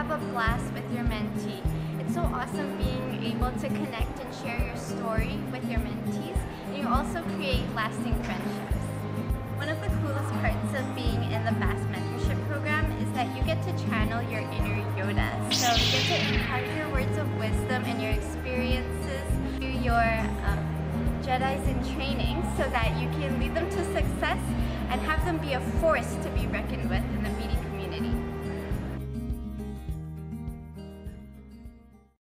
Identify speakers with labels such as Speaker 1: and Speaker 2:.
Speaker 1: have a blast with your mentee. It's so awesome being able to connect and share your story with your mentees, and you also create lasting friendships. One of the coolest parts of being in the FAST mentorship program is that you get to channel your inner Yoda. So you get to impart your words of wisdom and your experiences to your Jedis in training so that you can lead them to success and have them be a force to be reckoned with in the future.